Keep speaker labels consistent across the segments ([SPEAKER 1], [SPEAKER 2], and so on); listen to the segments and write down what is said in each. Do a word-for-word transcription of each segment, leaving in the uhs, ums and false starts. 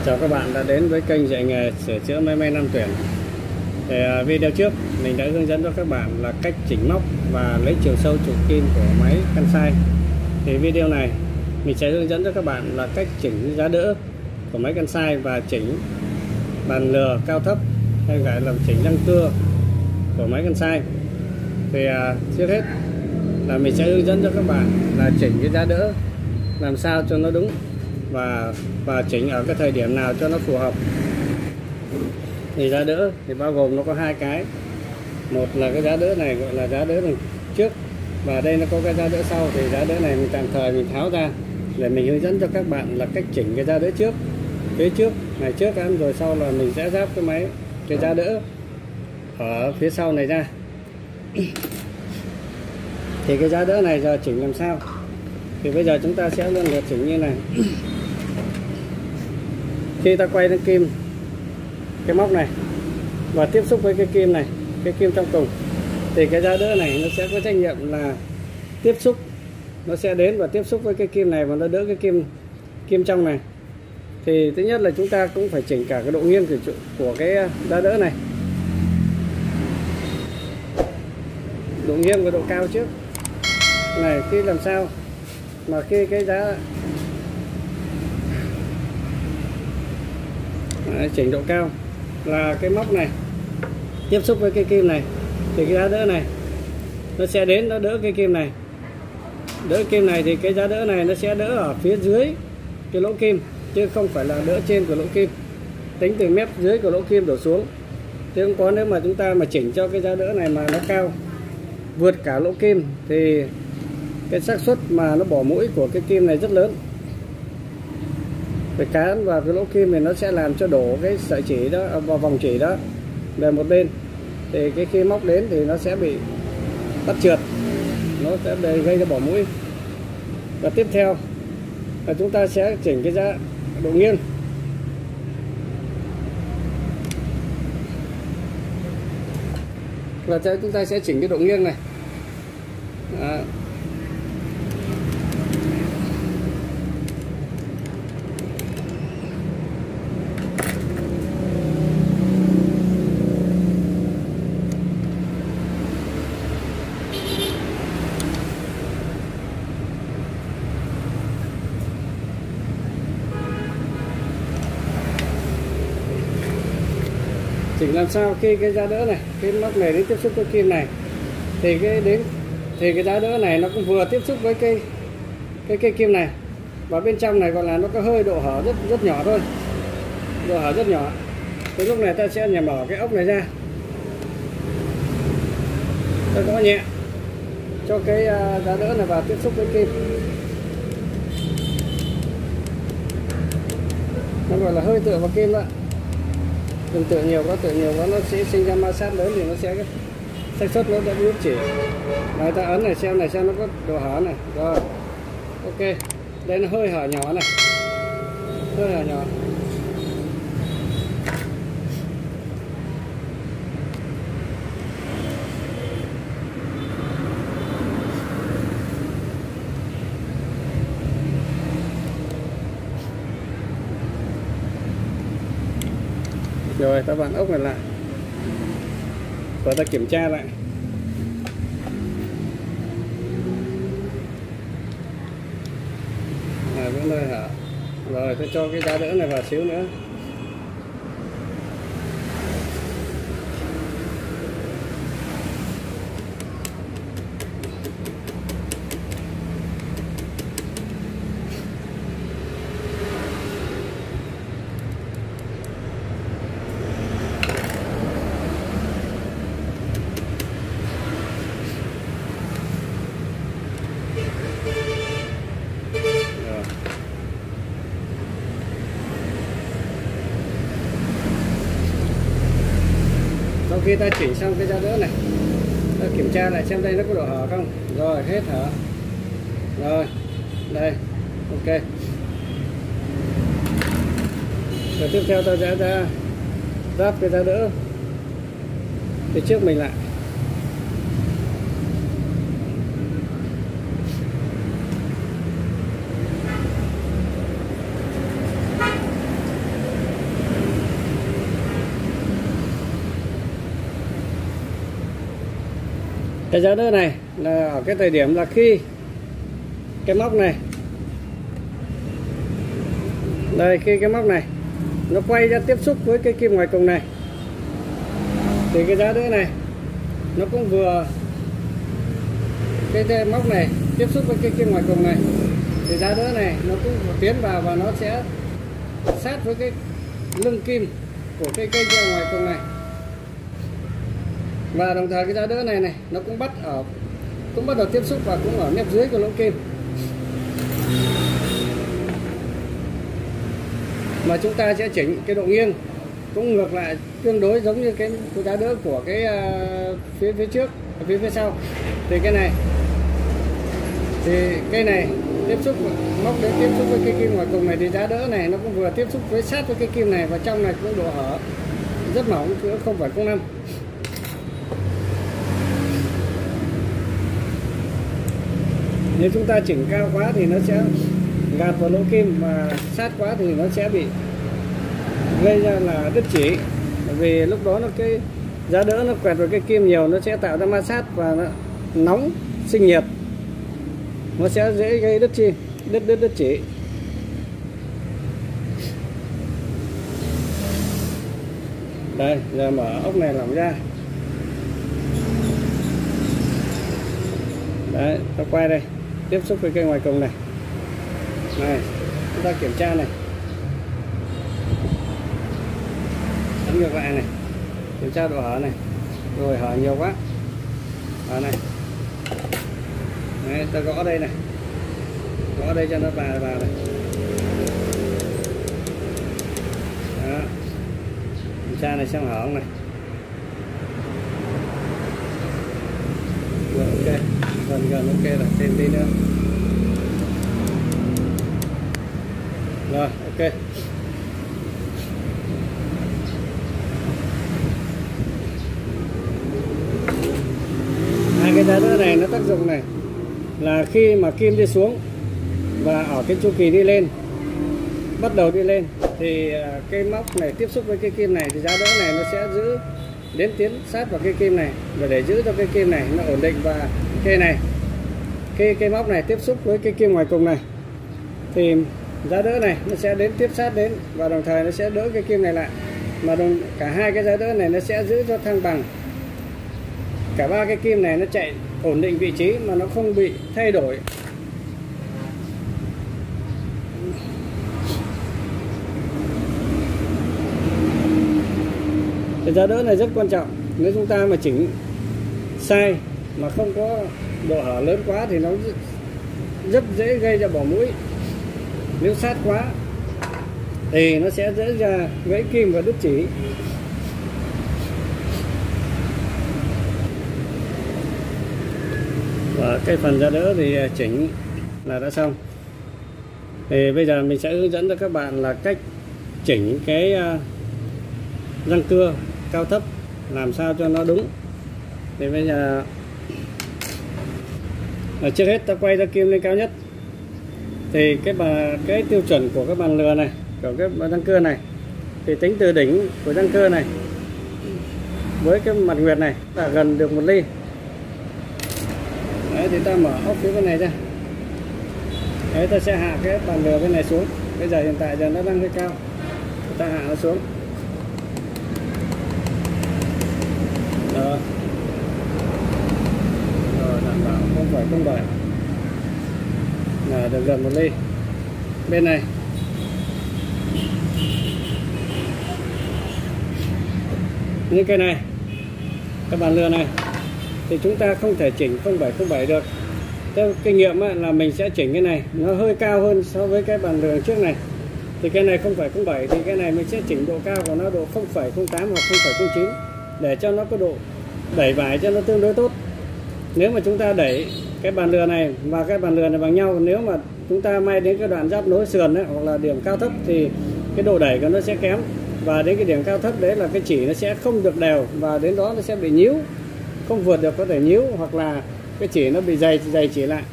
[SPEAKER 1] Chào các bạn đã đến với kênh dạy nghề sửa chữa máy may Nam Tuyển. Thì video trước mình đã hướng dẫn cho các bạn là cách chỉnh móc và lấy chiều sâu trục kim của máy Kansai. Thì video này mình sẽ hướng dẫn cho các bạn là cách chỉnh giá đỡ của máy Kansai và chỉnh bàn lừa cao thấp, hay gọi là chỉnh răng cưa của máy Kansai. Thì à, trước hết là mình sẽ hướng dẫn cho các bạn là chỉnh cái giá đỡ làm sao cho nó đúng và và chỉnh ở cái thời điểm nào cho nó phù hợp. Thì giá đỡ thì bao gồm nó có hai cái, một là cái giá đỡ này gọi là giá đỡ đằng trước, và đây nó có cái giá đỡ sau. Thì giá đỡ này mình tạm thời mình tháo ra để mình hướng dẫn cho các bạn là cách chỉnh cái giá đỡ trước, phía trước này trước ăn, rồi sau là mình sẽ ráp cái máy cái giá đỡ ở phía sau này ra. Thì cái giá đỡ này giờ chỉnh làm sao? Thì bây giờ chúng ta sẽ lần lượt chỉnh như này. Khi ta quay đến kim cái móc này và tiếp xúc với cái kim này, cái kim trong cùng, thì cái giá đỡ này nó sẽ có trách nhiệm là tiếp xúc, nó sẽ đến và tiếp xúc với cái kim này và nó đỡ cái kim kim trong này. Thì thứ nhất là chúng ta cũng phải chỉnh cả cái độ nghiêng của, của cái giá đỡ này, độ nghiêng và độ cao trước này. Khi làm sao mà khi cái giá Đấy, chỉnh độ cao là cái móc này tiếp xúc với cái kim này thì cái giá đỡ này nó sẽ đến, nó đỡ cái kim này, đỡ kim này thì cái giá đỡ này nó sẽ đỡ ở phía dưới cái lỗ kim, chứ không phải là đỡ trên của lỗ kim, tính từ mép dưới của lỗ kim đổ xuống. Chứ không có, nếu mà chúng ta mà chỉnh cho cái giá đỡ này mà nó cao vượt cả lỗ kim thì cái xác suất mà nó bỏ mũi của cái kim này rất lớn. Phải cán vào cái lỗ kim này nó sẽ làm cho đổ cái sợi chỉ đó vào vòng chỉ đó về một bên, thì cái khi móc đến thì nó sẽ bị bắt trượt, nó sẽ gây ra bỏ mũi. Và tiếp theo là chúng ta sẽ chỉnh cái giá độ nghiêng. Và chúng ta sẽ chỉnh cái độ nghiêng này. Đó. Chỉnh làm sao khi cái giá đỡ này, cái móc này đến tiếp xúc với kim này thì cái đến thì cái giá đỡ này nó cũng vừa tiếp xúc với cái cái cây kim này, và bên trong này còn là nó có hơi độ hở rất rất nhỏ thôi, độ hở rất nhỏ. Thì lúc này ta sẽ nhả mở cái ốc này ra, ta gõ nhẹ cho cái giá đỡ này vào tiếp xúc với kim. Nó gọi là hơi tựa vào kim đó. Đừng tựa nhiều quá, tựa nhiều quá nó sẽ sinh ra ma sát lớn thì nó sẽ xác suất nó đã bị chỉ. Rồi ta ấn này xem này xem nó có độ hở này. Rồi ok, đây nó hơi hở nhỏ này, hơi hở nhỏ. Rồi ta vặn ốc này lại và ta kiểm tra lại. À, vẫn hơi hở. Rồi tôi cho cái giá đỡ này vào xíu nữa. Sau khi ta chỉnh xong cái giá đỡ này, ta kiểm tra lại xem đây nó có độ hở không. Rồi hết hở. Rồi đây ok. Rồi tiếp theo ta sẽ ra ráp cái giá đỡ phía trước mình lại. Cái giá đỡ này là ở cái thời điểm là khi cái móc này đây, khi cái móc này nó quay ra tiếp xúc với cái kim ngoài cùng này thì cái giá đỡ này nó cũng vừa, cái, cái móc này tiếp xúc với cái kim ngoài cùng này thì giá đỡ này nó cũng tiến vào và nó sẽ sát với cái lưng kim của cái cây ngoài cùng này, và đồng thời cái giá đỡ này này nó cũng bắt ở cũng bắt đầu tiếp xúc và cũng ở mép dưới của lỗ kim. Mà chúng ta sẽ chỉnh cái độ nghiêng cũng ngược lại tương đối giống như cái giá đỡ của cái uh, phía phía trước, phía phía sau. Thì cái này thì cây này tiếp xúc móc đến tiếp xúc với cái kim ngoài cùng này thì giá đỡ này nó cũng vừa tiếp xúc với sát với cái kim này, và trong này cũng độ hở rất mỏng, chứ không phải không năm. Nếu chúng ta chỉnh cao quá thì nó sẽ gạt vào lỗ kim, và sát quá thì nó sẽ bị gây ra là đứt chỉ, bởi vì lúc đó nó cái giá đỡ nó quẹt vào cái kim nhiều, nó sẽ tạo ra ma sát và nó nóng sinh nhiệt, nó sẽ dễ gây đứt chi đứt đứt đứt chỉ. Đây, giờ mở ốc này lỏng ra. Đấy, ta quay đây, tiếp xúc với cây ngoài cùng này. Này, chúng ta kiểm tra này, ấn ngược lại này, kiểm tra độ hở này, rồi hở nhiều quá, hở này. Đấy, ta gõ đây này, gõ đây cho nó vào vào này. Đó, kiểm tra này xem hở không này. Rồi, ok, gần gần ok rồi, thêm tí nữa. Rồi, ok. Hai cái giá đỡ này nó tác dụng này là khi mà kim đi xuống và ở cái chu kỳ đi lên, bắt đầu đi lên thì cây móc này tiếp xúc với cái kim này thì giá đỡ này nó sẽ giữ đến tiến sát vào cây kim này, và để giữ cho cây kim này nó ổn định, và cây này cây cây móc này tiếp xúc với cái kim ngoài cùng này thì giá đỡ này nó sẽ đến tiếp sát đến, và đồng thời nó sẽ đỡ cái kim này lại, mà đồng cả hai cái giá đỡ này nó sẽ giữ cho thăng bằng. Cả ba cái kim này nó chạy ổn định vị trí mà nó không bị thay đổi. Cái giá đỡ này rất quan trọng. Nếu chúng ta mà chỉnh sai mà không có độ hở lớn quá thì nó rất dễ gây ra bỏ mũi. Nếu sát quá thì nó sẽ dễ ra gãy kim và đứt chỉ. Và cái phần giá đỡ thì chỉnh là đã xong. Thì bây giờ mình sẽ hướng dẫn cho các bạn là cách chỉnh cái răng cưa cao thấp làm sao cho nó đúng. Thì bây giờ ở trước hết ta quay ra kim lên cao nhất. Thì cái bà cái tiêu chuẩn của cái bàn lừa này, của cái răng cưa này thì tính từ đỉnh của răng cưa này với cái mặt nguyệt này là gần được một ly. Đấy, thì ta mở ốc phía bên này ra. Đấy, ta sẽ hạ cái bàn lừa bên này xuống. Bây giờ hiện tại giờ nó đang hơi cao, ta hạ nó xuống. Đó. Rồi, đảm bảo không phải không bảy là được gần một ly. Bên này như cái này, cái bàn lừa này thì chúng ta không thể chỉnh không bảy không bảy được. Theo kinh nghiệm là mình sẽ chỉnh cái này nó hơi cao hơn so với cái bàn lừa trước này. Thì cái này không phải không bảy thì cái này mình sẽ chỉnh độ cao của nó độ không phẩy không tám hoặc không phẩy không chín để cho nó có độ đẩy vải cho nó tương đối tốt. Nếu mà chúng ta đẩy cái bàn lừa này và cái bàn lừa này bằng nhau, nếu mà chúng ta may đến cái đoạn giáp nối sườn ấy, hoặc là điểm cao thấp thì cái độ đẩy của nó sẽ kém, và đến cái điểm cao thấp đấy là cái chỉ nó sẽ không được đều, và đến đó nó sẽ bị nhíu, không vượt được, có thể nhíu hoặc là cái chỉ nó bị dày dày chỉ lại.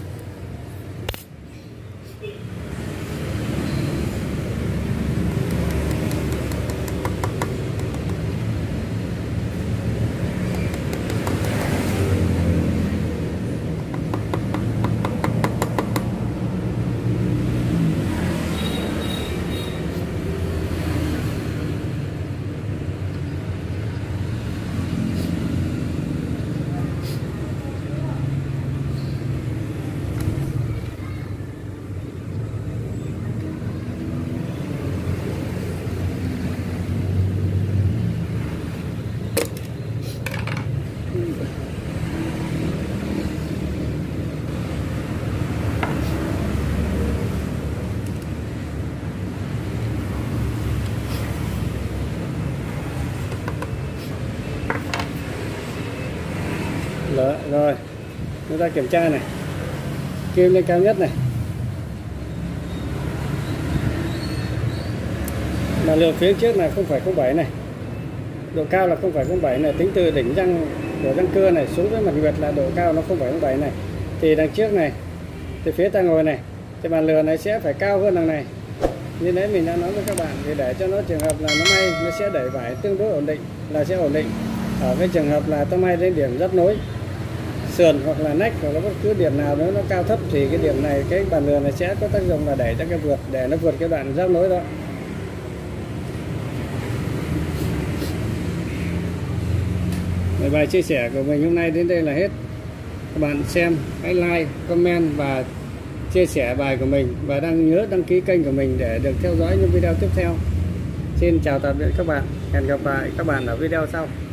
[SPEAKER 1] chúng ta kiểm tra này, kim lên cao nhất này, mà lượt phía trước là không phẩy không bảy này, độ cao là không phẩy không bảy này, tính từ đỉnh răng của răng cưa này xuống với mặt nguyệt là độ cao nó không phẩy không bảy này. Thì đằng trước này, từ phía ta ngồi này, thì bàn lừa này sẽ phải cao hơn đằng này. Như đấy mình đã nói với các bạn, thì để cho nó trường hợp là nó may nó sẽ đẩy vải tương đối ổn định là sẽ ổn định. Ở cái trường hợp là ta may đến điểm dắt nối sườn hoặc là nách hoặc là bất cứ điểm nào nếu nó cao thấp thì cái điểm này, cái bàn lừa này sẽ có tác dụng là đẩy cho cái vượt, để nó vượt cái đoạn giáp nối đó. Bài chia sẻ của mình hôm nay đến đây là hết. Các bạn xem hãy like, comment và chia sẻ bài của mình, và đăng nhớ đăng ký kênh của mình để được theo dõi những video tiếp theo. Xin chào tạm biệt các bạn, hẹn gặp lại các bạn ở video sau.